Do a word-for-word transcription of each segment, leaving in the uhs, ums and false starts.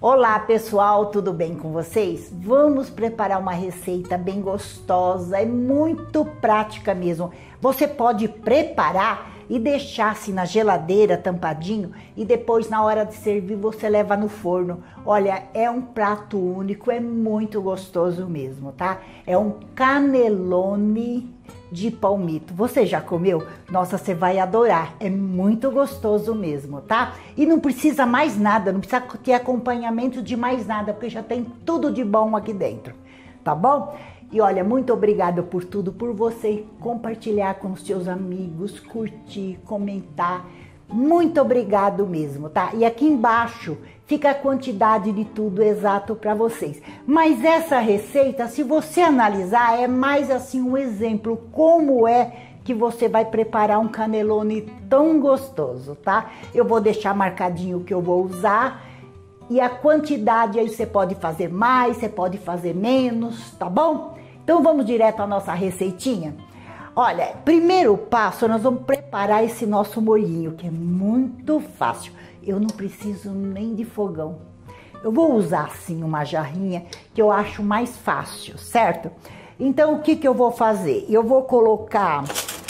Olá pessoal, tudo bem com vocês? Vamos preparar uma receita bem gostosa, é muito prática mesmo. Você pode preparar e deixar assim na geladeira tampadinho e depois na hora de servir você leva no forno. Olha, é um prato único, é muito gostoso mesmo, tá? É um cannelloni de palmito. Você já comeu? Nossa, você vai adorar. É muito gostoso mesmo, tá? E não precisa mais nada, não precisa ter acompanhamento de mais nada, porque já tem tudo de bom aqui dentro, tá bom? E olha, muito obrigada por tudo, por você compartilhar com os seus amigos, curtir, comentar. Muito obrigado mesmo, tá? E aqui embaixo fica a quantidade de tudo exato para vocês. Mas essa receita, se você analisar, é mais assim um exemplo como é que você vai preparar um cannelloni tão gostoso, tá? Eu vou deixar marcadinho o que eu vou usar e a quantidade aí você pode fazer mais, você pode fazer menos, tá bom? Então vamos direto à nossa receitinha. Olha, primeiro passo, nós vamos preparar esse nosso molhinho, que é muito fácil. Eu não preciso nem de fogão. Eu vou usar, assim, uma jarrinha que eu acho mais fácil, certo? Então, o que que eu vou fazer? Eu vou colocar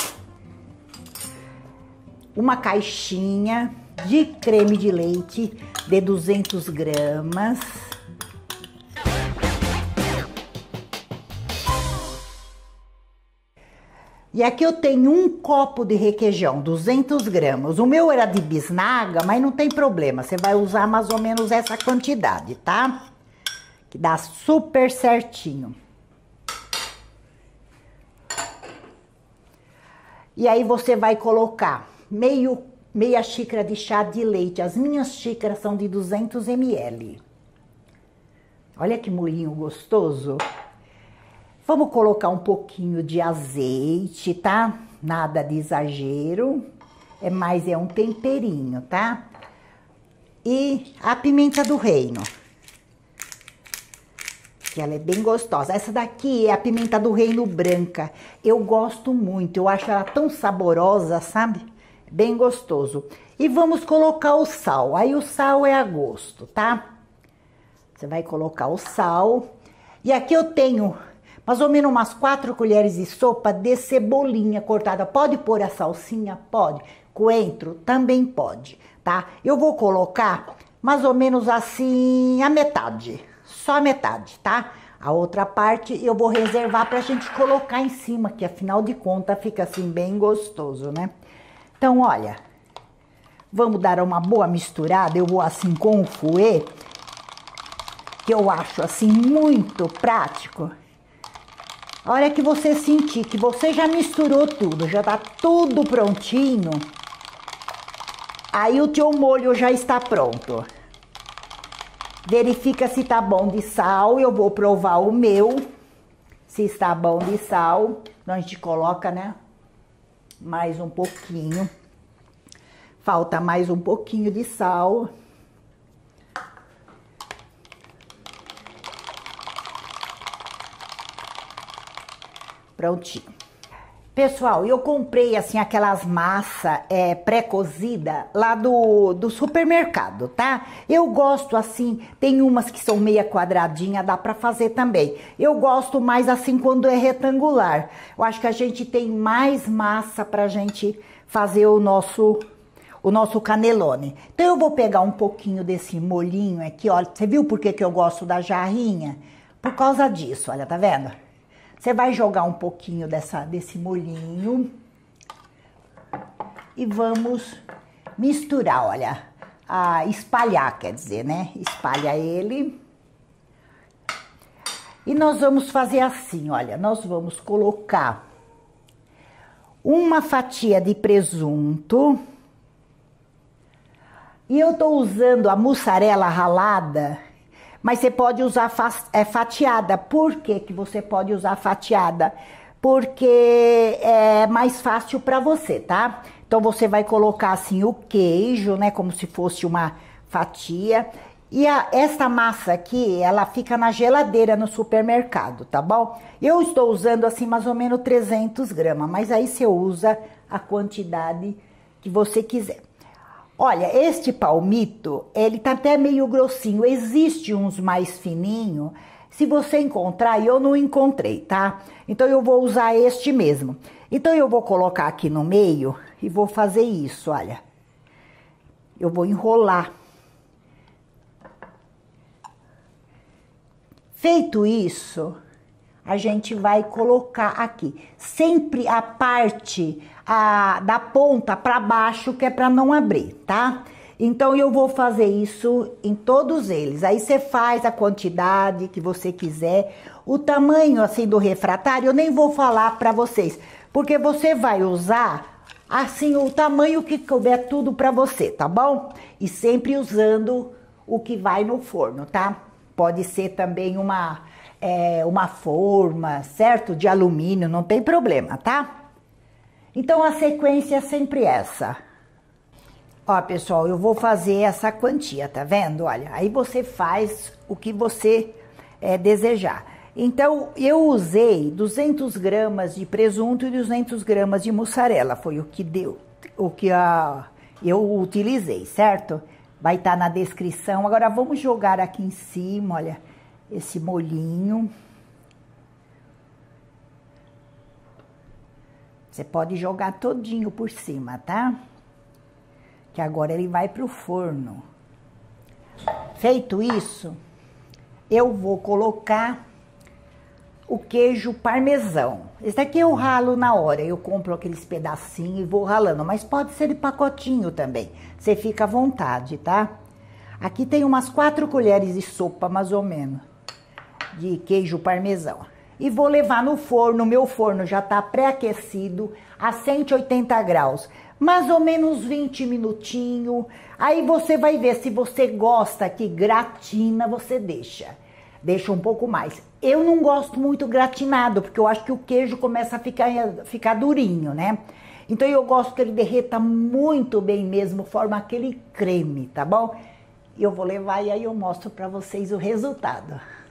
uma caixinha de creme de leite de duzentos gramas. E aqui eu tenho um copo de requeijão, duzentos gramas. O meu era de bisnaga, mas não tem problema. Você vai usar mais ou menos essa quantidade, tá? Que dá super certinho. E aí você vai colocar meio, meia xícara de chá de leite. As minhas xícaras são de duzentos mililitros. Olha que molhinho gostoso. Vamos colocar um pouquinho de azeite, tá? Nada de exagero. É mais é um temperinho, tá? E a pimenta do reino. Que ela é bem gostosa. Essa daqui é a pimenta do reino branca. Eu gosto muito, eu acho ela tão saborosa, sabe? Bem gostoso. E vamos colocar o sal. Aí o sal é a gosto, tá? Você vai colocar o sal. E aqui eu tenho mais ou menos umas quatro colheres de sopa de cebolinha cortada. Pode pôr a salsinha? Pode. Coentro? Também pode, tá? Eu vou colocar mais ou menos assim a metade. Só a metade, tá? A outra parte eu vou reservar pra gente colocar em cima, que afinal de contas fica assim bem gostoso, né? Então, olha, vamos dar uma boa misturada. Eu vou assim com o fouet, que eu acho assim muito prático. A hora que você sentir que você já misturou tudo, já tá tudo prontinho, aí o teu molho já está pronto. Verifica se tá bom de sal, eu vou provar o meu, se está bom de sal. Então a gente coloca, né, mais um pouquinho. Falta mais um pouquinho de sal. Prontinho. Pessoal, eu comprei assim aquelas massas é, pré-cozida lá do, do supermercado, tá? Eu gosto assim, tem umas que são meia quadradinha, dá pra fazer também. Eu gosto mais assim quando é retangular. Eu acho que a gente tem mais massa pra gente fazer o nosso, o nosso cannelloni. Então eu vou pegar um pouquinho desse molhinho aqui, olha. Você viu por que que eu gosto da jarrinha? Por causa disso, olha, tá vendo? Você vai jogar um pouquinho dessa, desse molhinho e vamos misturar, olha, a espalhar, quer dizer, né? Espalha ele. E nós vamos fazer assim, olha, nós vamos colocar uma fatia de presunto. E eu tô usando a mussarela ralada, mas você pode usar fatiada. Por que que você pode usar fatiada? Porque é mais fácil para você, tá? Então você vai colocar assim o queijo, né? Como se fosse uma fatia. E a, essa massa aqui, ela fica na geladeira no supermercado, tá bom? Eu estou usando assim mais ou menos trezentos gramas, mas aí você usa a quantidade que você quiser. Olha, este palmito, ele tá até meio grossinho. Existe uns mais fininho. Se você encontrar, eu não encontrei, tá? Então eu vou usar este mesmo. Então eu vou colocar aqui no meio e vou fazer isso, olha. Eu vou enrolar. Feito isso, a gente vai colocar aqui. Sempre a parte a, da ponta para baixo, que é para não abrir, tá? Então eu vou fazer isso em todos eles. Aí você faz a quantidade que você quiser. O tamanho assim do refratário eu nem vou falar para vocês, porque você vai usar assim o tamanho que couber tudo para você, tá bom? E sempre usando o que vai no forno, tá? Pode ser também uma é, uma forma, certo? De alumínio, não tem problema, tá? Então a sequência é sempre essa. Ó, pessoal, eu vou fazer essa quantia, tá vendo? Olha, aí você faz o que você é, desejar. Então, eu usei duzentas gramas de presunto e duzentas gramas de mussarela. Foi o que deu, o que a, eu utilizei, certo? Vai estar na descrição. Agora, vamos jogar aqui em cima, olha, esse molhinho. Você pode jogar todinho por cima, tá? Que agora ele vai pro forno. Feito isso, eu vou colocar o queijo parmesão. Esse daqui eu ralo na hora, eu compro aqueles pedacinhos e vou ralando, mas pode ser de pacotinho também, você fica à vontade, tá? Aqui tem umas quatro colheres de sopa, mais ou menos, de queijo parmesão. E vou levar no forno, meu forno já tá pré-aquecido a cento e oitenta graus. Mais ou menos vinte minutinhos. Aí você vai ver, se você gosta que gratina, você deixa. Deixa um pouco mais. Eu não gosto muito gratinado, porque eu acho que o queijo começa a ficar, ficar durinho, né? Então eu gosto que ele derreta muito bem mesmo, forma aquele creme, tá bom? Eu vou levar e aí eu mostro pra vocês o resultado.